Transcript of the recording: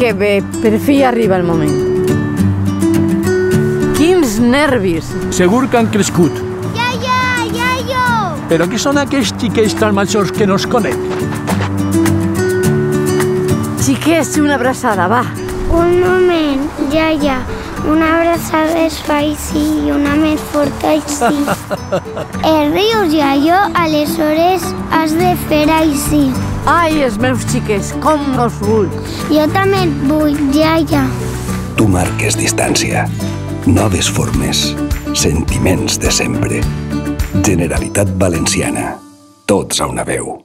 Que bé, per fi arriba el moment. Quins nervis! Segur que han crescut. Iaio! Però qui són aquests xiquets tan majors que no es conec? Xiquets, una abraçada, va. Un moment, iaia. Una abraçada es fa així i una més forta així. Rius, iaio, aleshores has de fer així. Ai, els meus xiquets, com els vull. Jo també et vull, iaia. Tu marques distància. Noves formes. Sentiments de sempre. Generalitat Valenciana. Tots a una veu.